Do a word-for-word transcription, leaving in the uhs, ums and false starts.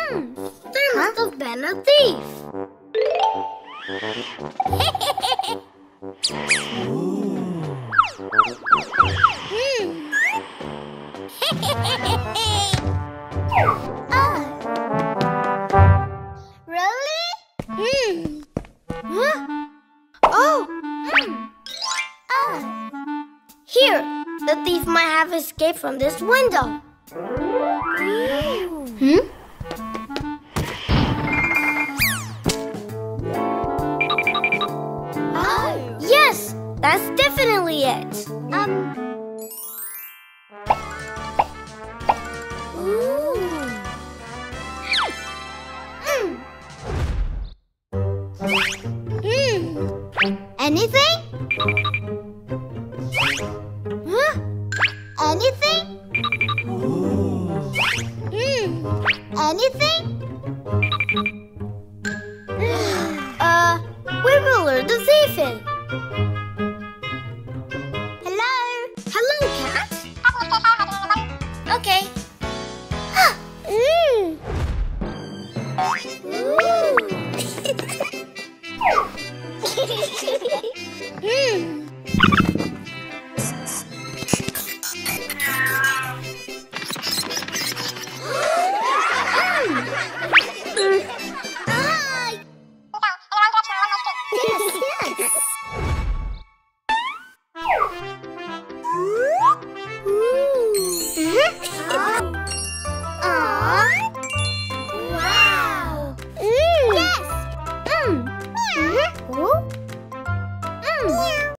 Hmm, there must have been a thief. Hmm. Ah. Really? Hmm. Huh? Oh. Hmm. Ah. Here, the thief might have escaped from this window. Hmm? Oh. Yes, that's definitely it. Um. Ooh. Mm. Mm. Anything? Huh? Anything? Mm. Anything? uh, where will lure the thief in? Hello? Hello, cat. Okay.